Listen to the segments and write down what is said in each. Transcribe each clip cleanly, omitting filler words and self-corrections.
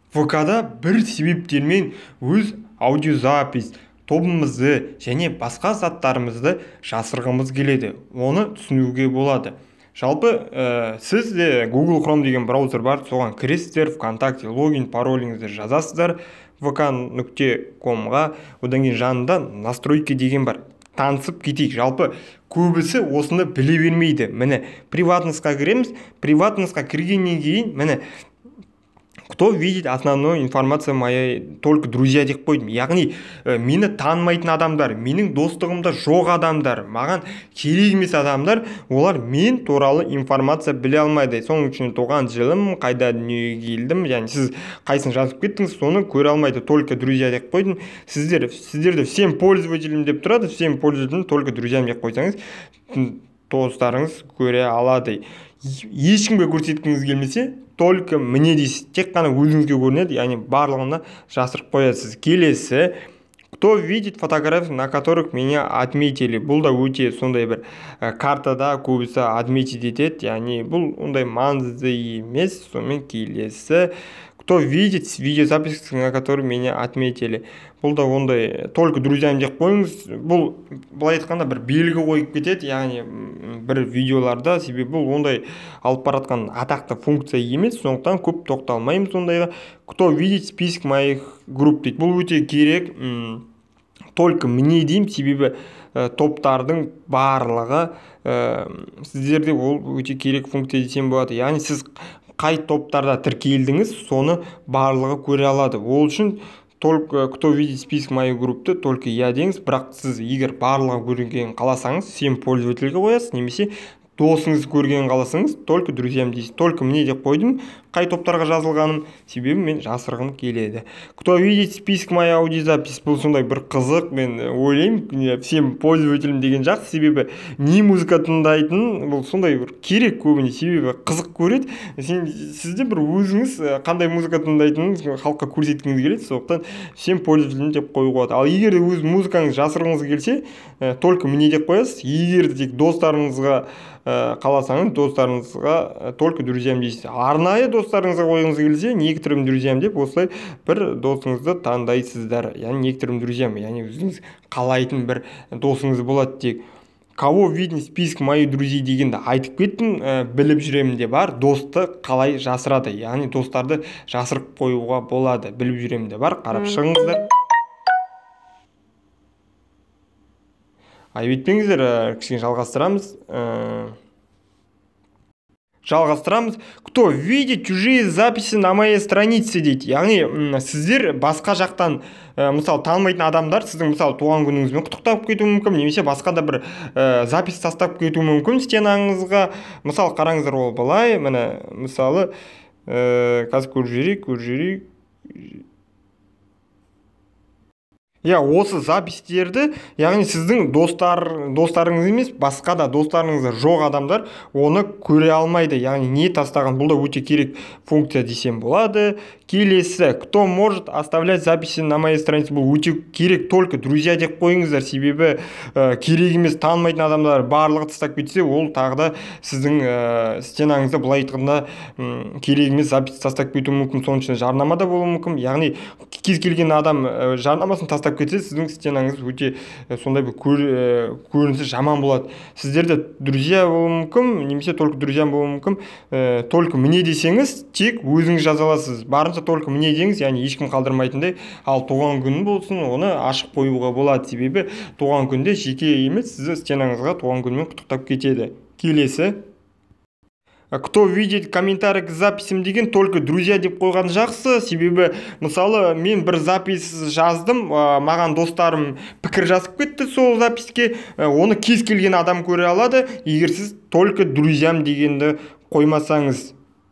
ВК-да бір себептермен өз аудиозапись тобымызды және басқа заттарымызды жасырғымыз келеді. Оны түсінуге болады. Жалпы сізде Google Chrome деген браузер бар, соған кіресіздер, ВКонтакте логин, пароліңізді жазасыздар vk.com-ға, одан кейін жанында настройки деген бар. Танысып кетейік. Жалпы көбісі осыны біле бермейді. Міне, приватностьқа кіреміз. Приватностьқа кіргеннен кейін, міне, кто видит основную информацию моей только друзья деп қойдым. Яғни мені танымайтын адамдар, менің достығымда жоқ адамдар, маған керек емес адамдар, олар мен туралы информация біле алмайды. Соның үшін туған жылым, қайда дүниеге келдім, яғни сіз қайсын жазып кеттіңіз, соны көре алмайды. Только друзья деп қойдым. Сіздерді всем пользователям деп тұрады, всем пользователям только друзьям деп қойсаңыз, достарыңыз көре алады. Ешкімге көрсеткіңіз келмесе, только мне дейсіз, тек қана өзіңізге көрінеді, яғни барлығына жасырып қоясыз. Келесі, кто видит фотографии, на которых меня отметили. Бұл да өте сондай бір картада көбісі отметить етеді, яғни бұл ондай маңызды емес. Сонымен келесі, кто видит видеозапись, на которой меня отметили. Бұл да ондай только друзьям деп қойыңыз. Бұл былай айтқанда бір белгі қойып кетеді, яғни бір видеоларда, себебі бұл ондай алып баратқан атақты функция емес, сондықтан көп тоқталмаймыз ондайға. Кто видит список моих групп дейді. Бұл өте керек, только мне деймін, себебі топтардың барлығы сіздерде ол өте керек функция десем болады. Яғни сіз қай топтарда тіркелдіңіз, соны барлығы көре алады. Ол үшін только кто видит список моих группты, только я деңіз. Бірақ сіз егер барлығы көргенін қаласаңыз, всем пользовательге қоясыз, немесе досыңыз көргенін қаласаңыз, только друзьям дейсіз. Только мне деп қойдым, қай топтарға жазылғаным, себебі мен жасырғым келеді. Кто видит список моей аудиозапись, бұл сондай бір қызық, мен ойлаймын, всем пользователям деген жақсы, себебі не музыка тыңдайтын, бұл сондай бір керек көбіне, себебі қызық көреді. Сізде бір өзіңіз қандай музыка тыңдайтынын халыққа көрсеткіңіз келеді, сондықтан всем пользователям деп қоюға болады. Ал егер өз музыкаңыз жасырғыңыз келсе, только мне деп қоясыз. Егер тек достарыңызға қаласаңыз, достарыңызға только друзьям дейсіз. Арнайы достарыңызға қойғыңыз келсе, некоторым друзьям деп осылай бір досыңызды таңдайсыздар. Яғни некоторым друзьям, яғни өзіңіз қалайтын бір досыңыз болады. Тек кого виден список моих друзей дегенді айтып кеттім, біліп жүремін де бар. Досты қалай жасырады, яғни достарды жасырып қоюға болады, біліп жүремін де бар. Қарап шығыңыздар. Айбетпеңіздер, кішкене жалғастырамыз. Кто видит чужие записи на моей странице дейді. Яғни сіздер басқа жақтан, мысалы танымайтын адамдар сіздің мысалы туған күніңізбен құттықтап кетуі мүмкін, немесе басқа да бір запись тастап кетуі мүмкін стенаңызға. Мысалы қараңыздар, ол былай, міне мысалы қазір көріп жүрейік. Осы запистерді, яғни сіздің достарыңыз емес, басқа да достарыңызда жоқ адамдар оны көре алмайды. Яғни не тастаған, бұл да өте керек функция десем болады. Келесі, кто может оставлять записи на моей странице, бұл өте керек, только друзья деп қойыңыздар, себебі керек емес танымайтын адамдар барлығы тастап кетсе, ол тағы да сіздің стенаңызда былай айтқанда керек емес запись тастап кетуі мүмкін, соның ішінде жарнама да болуы мүмкін. Яғни кез келген адам жарнамасын тастап кетсе, сіздің стенаңыз өте сондай бір көрінісі жаман болады. Сіздерде друзья болуы мүмкін, немесе только друзьям болуы мүмкін. Только мне десеңіз, тек өзіңіз жаза аласыз. Барынша только мне деңіз, яғни ешкім қалдырмайтындай. Ал туған күні болсын, оны ашық қоюға болады, себебі туған күнде жеке емес, сізді стенаңызға туған күнімен құттықтап кетеді. Келесі, кто видит комментарий к записям деген только друзья деп қойған жақсы, себебі мысалы мен бір запись жаздым, маған достарым пікір жазып кетті сол записке, оны кез келген адам көре алады, егер сіз только друзьям дегенді қоймасаңыз.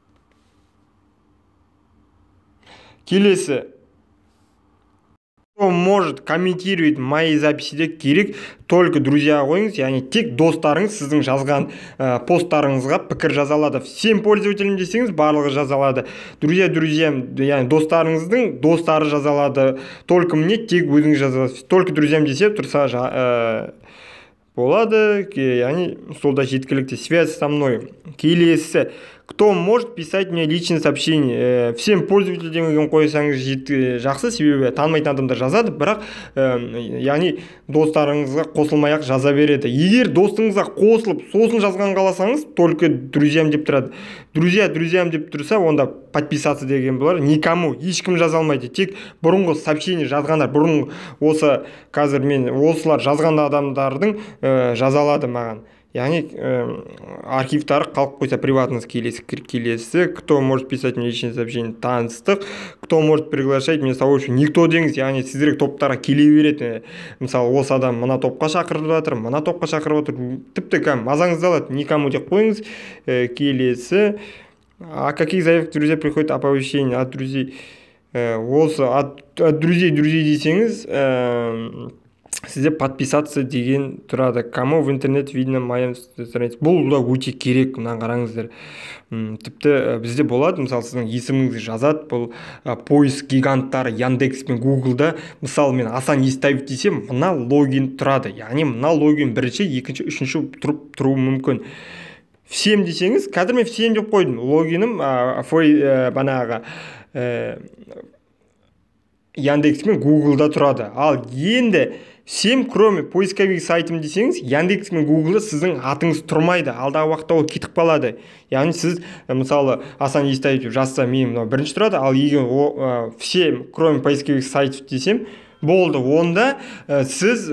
Келесі, кто может комментировать мои записи де керек, только друзья қойыңыз, яғни тек достарыңыз сіздің жазған посттарыңызға пікір жаза алады. Всем пользователям десеңіз, барлығы жаза алады. Друзьям, яғни достарыңыздың достары жаза алады. Только мне, тек өзіңіз жаза аласыз. Только друзьям десе тұрса болады, яғни солда жеткілікті. Связь со мной. Келесі, кто может писать мне личное сообщение. Всем пользователь деген қойсаңыз жақсы, себебі танымайтын адамдар жазады, бірақ яғни достарыңызға қосылмай ақ жаза береді. Егер достыңызға қосылып сосын жазған қаласаңыз, только друзьям деп тұрады. Друзьям деп тұрса, онда подписаться деген болар. Никому ешкім жаза алмайды. Тек бұрынғы сообщение жазғандар, бұрынғы осы қазір мен осылар жазған адамдардың жаза алады маған. Яғни архивтары қалып қойса, приватность келесі, кто может писать мне личное сообщение, таныстық, кто может приглашать мне сообщество, никто деңіз, яғни сіздерге топтарға келе береді. Мысалы, осы адам мына топқа шақырып жатыр, мына топқа шақырып отыр, тіпті мазаңызды алады, никому деп қойыңыз. Келесі, а каких заявок друзья приходят оповещение от друзей? Осы от друзей десеңіз, сізде подписаться деген тұрады. Кому в интернет видно моя страница. Бұл да өте керек, мына қараңыздар. Тіпті бізде болады, мысалы сіздің есіміңізді жазады, бұл поиск гиганттары Яндекс пен Гуглда. Мысалы мен Асан Естаев десем, мына логин тұрады. Яғни мына логин бірінші, екінші, үшінші тұруы мүмкін. Всем десеңіз, қазір мен всем деп қойдым. Логинім банағы Яндекс пен Гуглда тұрады. Ал енді всем, кроме поисковик сайтым десеңіз, Яндекс пен Гуглда сіздің атыңыз тұрмайды. Алдағы уақытта ол кетіп қалады. Яғни сіз, мысалы, Асан Естаев жазса, мен бірінші тұрады, ал егер всем, кроме поисковик сайтов десем, болды. Онда сіз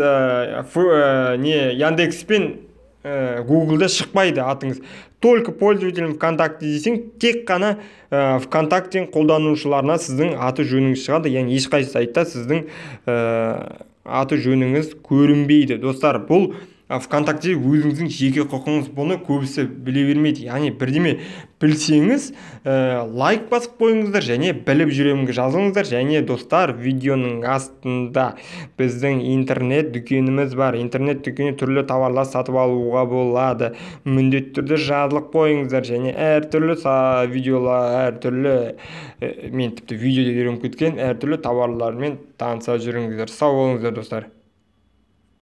Яндекс пен Гуглда шықпайды атыңыз. Только пользователем ВКонтакте десең, тек қана ВКонтакте қолданушыларына сіздің аты жөніңіз шығады. Яғни ешқайсы сайтта сіздің аты жөніңіз көрінбейді. Достар, бұл ВКонтакте өзіңіздің жеке құқыңыз, бұны көбісі біле бермейді. Яғни бірдеме білсеңіз, лайк басып қойыңыздар және біліп жүремінге жазыңыздар. Және достар, видеоның астында біздің интернет дүкеніміз бар. Интернет дүкені түрлі товарлар сатып алуға болады. Міндетті түрде жазылып қойыңыздар және әртүрлі видеолар, әртүрлі мен тіпті видеода үйреніп кеткен әртүрлі товарлармен таныса жүріңіздер. Сау болыңыздар достар.